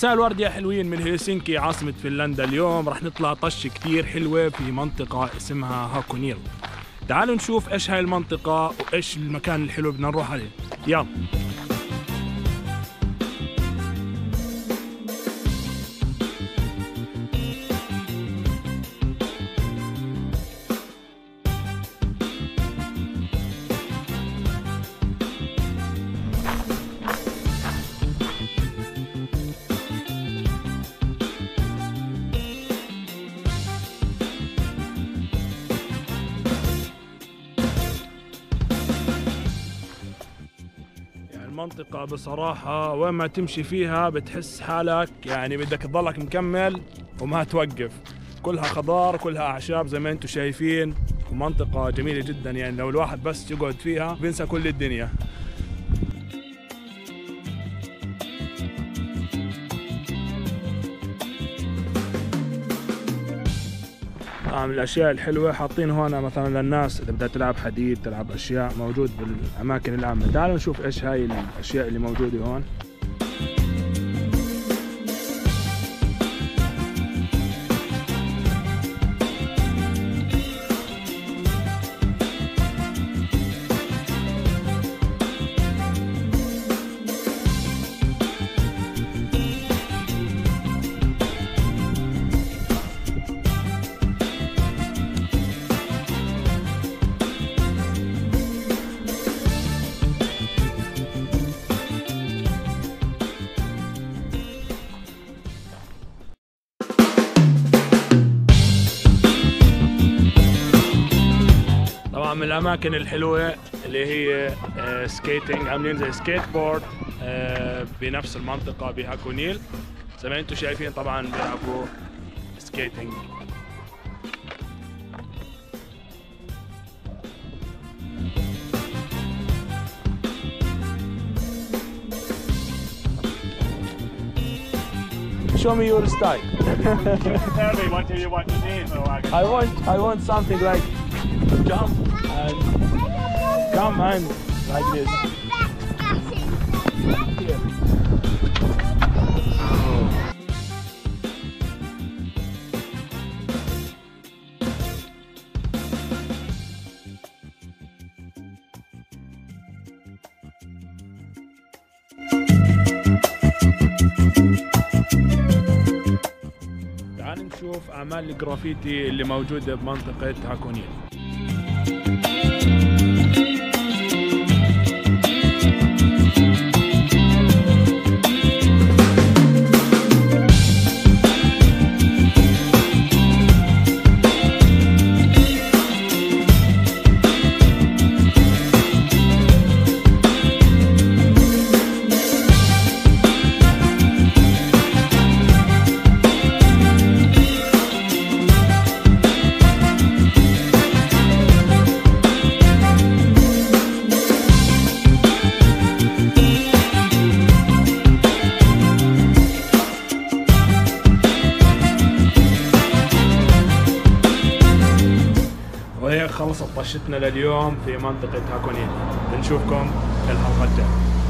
مساء الورد يا حلوين من هلسنكي عاصمة فنلندا. اليوم رح نطلع طشة كتير حلوة في منطقة اسمها هاكونيل. تعالوا نشوف ايش هاي المنطقة وايش المكان الحلو بدنا نروح عليه. يلا. المنطقة بصراحة وين ما تمشي فيها بتحس حالك يعني بدك تضلك مكمل وما توقف. كلها خضار كلها أعشاب زي ما انتم شايفين، ومنطقة جميلة جدا. يعني لو الواحد بس يقعد فيها بينسى كل الدنيا. من الاشياء الحلوه حاطين هون مثلا للناس اللي بدها تلعب حديد تلعب اشياء موجود بالاماكن العامه. تعالوا نشوف ايش هاي الاشياء اللي موجوده هون. من الأماكن الحلوة اللي هي سكيتنج، عاملين زي سكيت بورد بنفس المنطقة بهاكونيل. زي ما انتم شايفين طبعا بيلعبوا سكيتنج. Show me your style. Tell me what do you want to do, so I want something like jump and come and like this. تعال نشوف أعمال الجرافيتي اللي موجودة بمنطقة هاكونيل. وهيك خلصت طشتنا لليوم في منطقة هاكونيل. بنشوفكم في الحلقة الجاية.